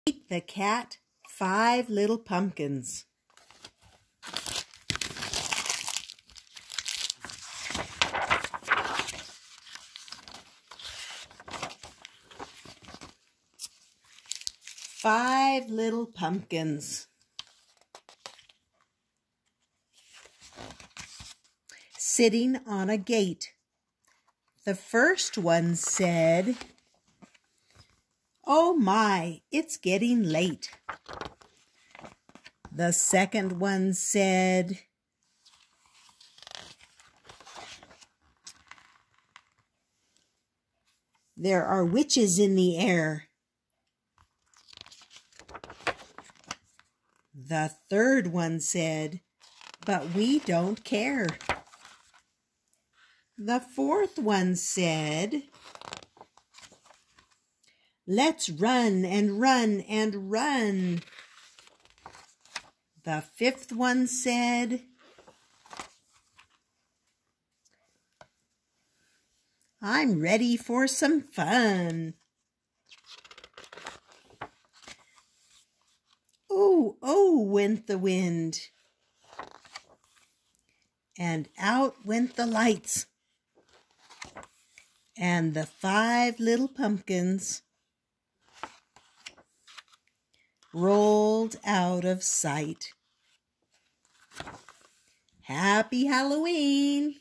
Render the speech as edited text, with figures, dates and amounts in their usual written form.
Eat the cat 5 little pumpkins. Five little pumpkins. Sitting on a gate. The first one said, "Oh my, it's getting late." The second one said, "There are witches in the air." The third one said, "But we don't care." The fourth one said, "Let's run and run and run." The fifth one said, "I'm ready for some fun." "Oh, oh," went the wind, and out went the lights, and the 5 little pumpkins rolled out of sight. Happy Halloween!